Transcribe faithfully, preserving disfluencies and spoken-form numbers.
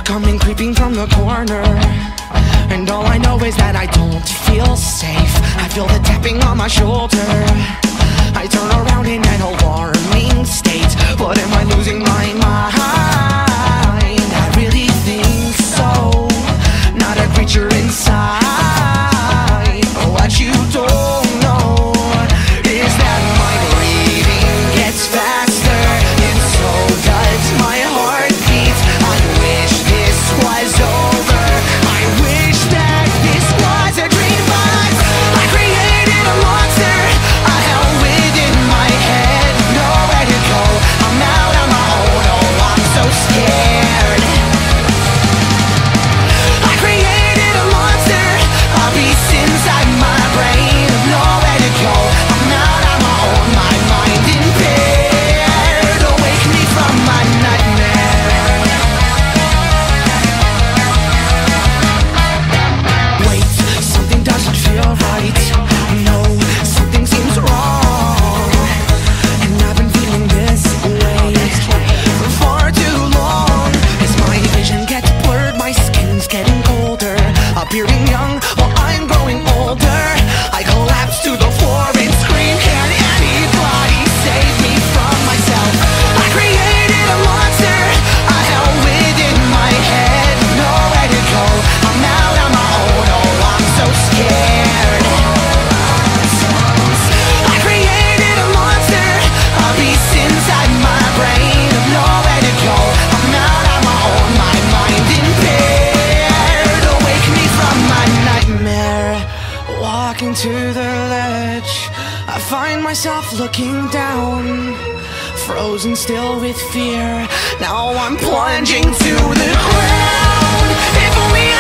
coming creeping from the corner, and all I know is that I don't feel safe. I feel the tapping on my shoulder. I turn around in an alarming state. But am I losing my mind? I really think so. Not a creature inside. But what you don't know is that my breathing gets faster, and so does my heartbeat. I wish this was over. I wish that this was a dream, but I created a monster, a hell within my head, nowhere to go. I'm out on my own, oh, I'm so scared. I created a monster, a beast inside my brain, nowhere to go. I'm out on my own, my mind impaired. Awake me from my nightmare. Wait, something doesn't feel right. No, something seems wrong, and I've been feeling this way for far too long. As my vision gets blurred, my skin's getting colder, appearing young while I'm growing older. I collapse to the floor and scream, can anybody save me from myself? I created a monster, a hell within my head, nowhere to go. I'm out on my own, oh, I'm so scared. I created a monster, a beast inside my brain, nowhere to go. I'm out on my own, my mind impaired. Awake me from my nightmare. Walking to the ledge, I find myself looking down, frozen still with fear. Now I'm plunging to the ground. If only